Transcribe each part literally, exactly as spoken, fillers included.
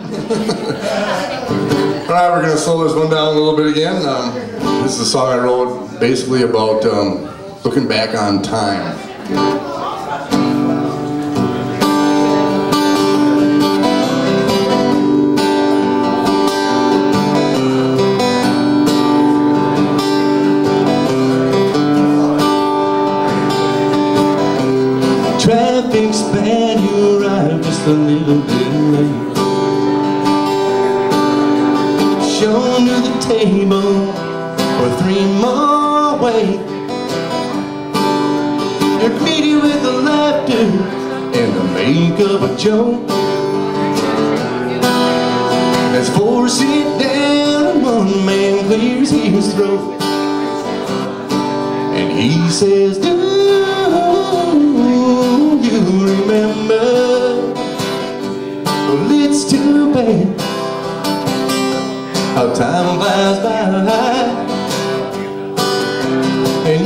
Alright, we're going to slow this one down a little bit again. Um, this is a song I wrote basically about um, looking back on time. Traffic's bad, you arrived just a little bit late. Shown to the table for three more wait. You're greeted with the laughter and the make of a joke. As four sit down and one man clears his throat, and he says, do you remember? Well, it's too bad how time flies by, and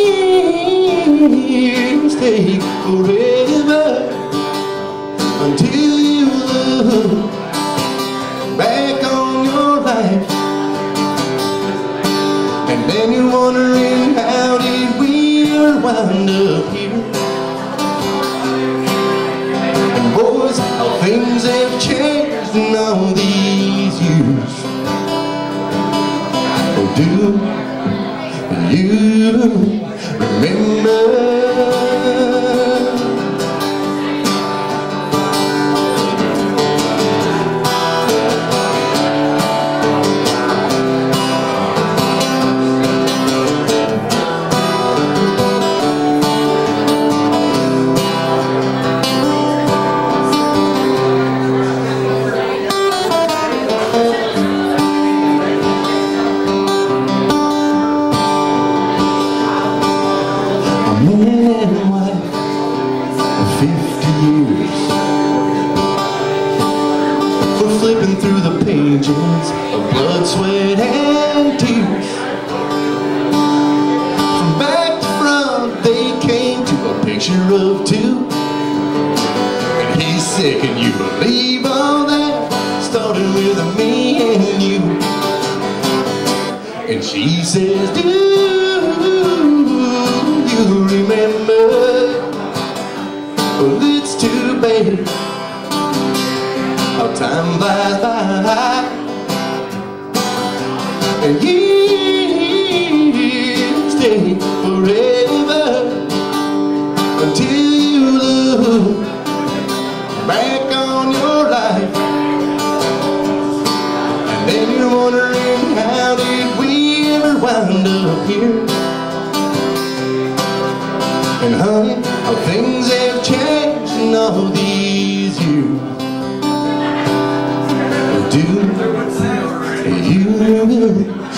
years take forever until you look back on your life, and then you're wondering, how did we wind up here? And boys, how things have changed in all these years. Do you remember? Flipping through the pages of blood, sweat, and tears. From back to front they came to a picture of two. And he's sick, and you believe all that started with me and you. And she says, do you remember? Well, it's too bad how time flies by, and years take forever until you look back on your life, and then you're wondering, how did we ever wind up here? And honey, how things have changed in all these years. Do you remember?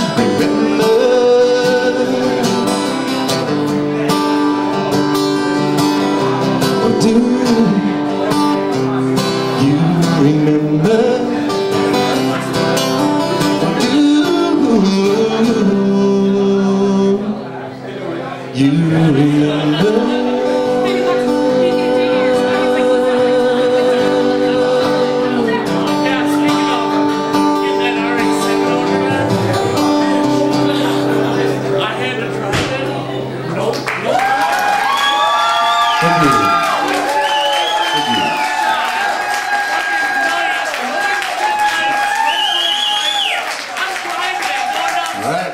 Or do you remember? Or do you remember? All right.